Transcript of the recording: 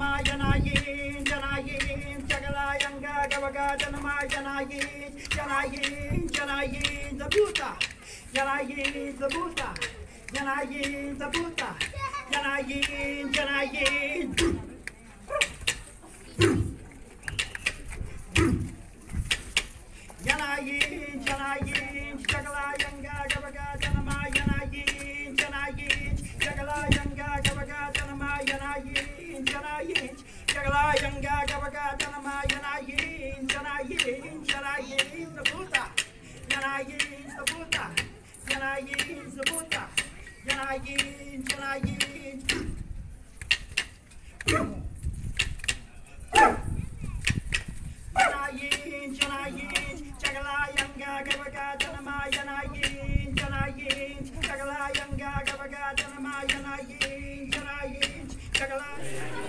Janayin, Janayin, Jagalayanga, Gavaga, Janama, Janayin, Janayin, Janayin, the Buddha, Janayin, the Buddha, Janayin, the Buddha, Janayin, Janayin. Janayin, Janayin, Jagalayanga, Gavaga, Janama, Janayin, Janayin, Jagalayanga, Gavaga, Janama, Janayin, Janayin, Jagalayanga, Gavaga, Janama, Janayin, Janayin, Janayin, the Buddha, Janayin, the Buddha, Janayin, the Buddha, Janayin, Janayin. Janayin, Janayin, Jagalayanga, Gavaga, Janama, Janayin, Janayin, Jagalayanga, Gavaga, Janama, Janayin, Janayin, Jagalayanga.